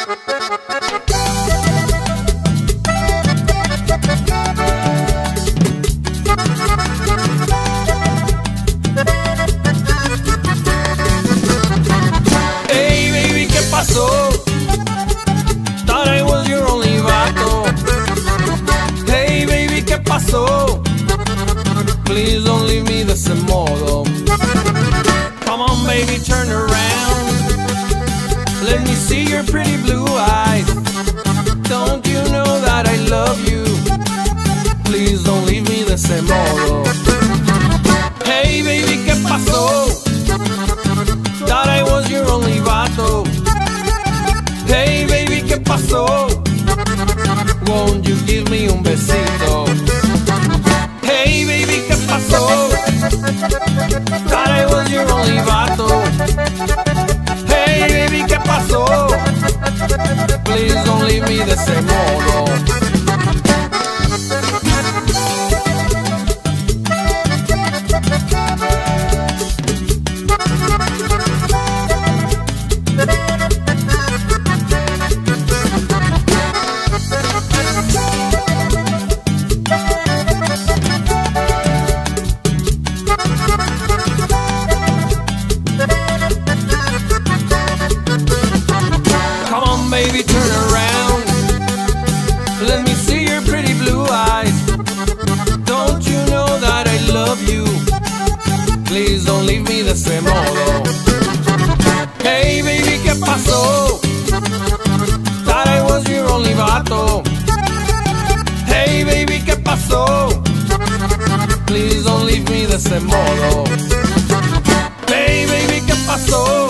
Hey baby, ¿qué pasó? Thought I was your only vato. Hey baby, ¿qué pasó? Please don't leave me de ese modo. Come on baby, turn around. Let me see your pretty blue eyes. Don't you know that I love you? Please don't leave me de ese modo. Hey baby, ¿qué pasó? Thought I was your only vato. Hey baby, ¿qué pasó? Won't you give me un besito? Hey baby, ¿qué pasó? Thought I was your only vato. Hey baby, ¿qué pasó? Please don't leave me de ese modo. Baby, turn around. Let me see your pretty blue eyes. Don't you know that I love you? Please don't leave me de ese modo. Hey baby, ¿qué pasó? Thought I was your only vato. Hey baby, ¿qué pasó? Please don't leave me de ese modo. Hey baby, ¿qué pasó?